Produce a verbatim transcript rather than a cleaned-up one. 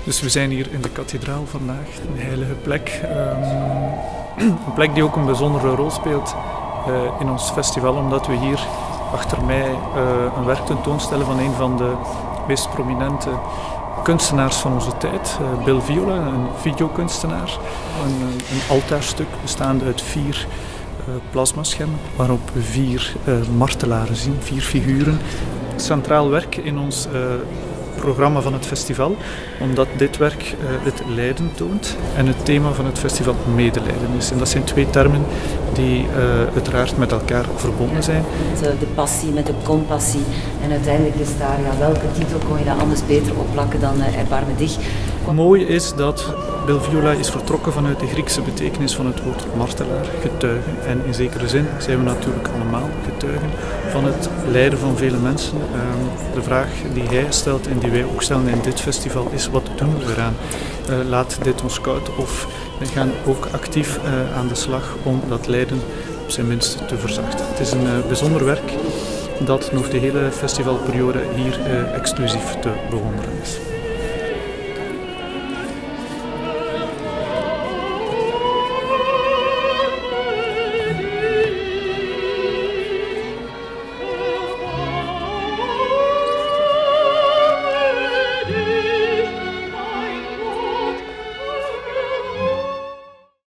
Dus we zijn hier in de kathedraal vandaag, een heilige plek. Um, een plek die ook een bijzondere rol speelt uh, in ons festival, omdat we hier achter mij uh, een werk tentoonstellen van een van de meest prominente kunstenaars van onze tijd, uh, Bill Viola, een videokunstenaar. Een, een altaarstuk bestaande uit vier uh, plasmaschermen, waarop we vier uh, martelaren zien, vier figuren. Centraal werk in ons uh, programma van het festival, omdat dit werk uh, het lijden toont en het thema van het festival medelijden is. En dat zijn twee termen die uh, uiteraard met elkaar verbonden zijn. Met de passie, met de compassie en uiteindelijk is daar, ja, welke titel kon je dat anders beter opplakken dan uh, erbarme dich. Mooi is dat Bill Viola is vertrokken vanuit de Griekse betekenis van het woord martelaar, getuige. En in zekere zin zijn we natuurlijk allemaal getuigen van het lijden van vele mensen. Uh, de vraag die hij stelt en die wij ook stellen in dit festival is: wat doen we eraan? Uh, laat dit ons koud of we gaan ook actief uh, aan de slag om dat lijden op zijn minst te verzachten. Het is een uh, bijzonder werk dat nog de hele festivalperiode hier uh, exclusief te bewonderen is.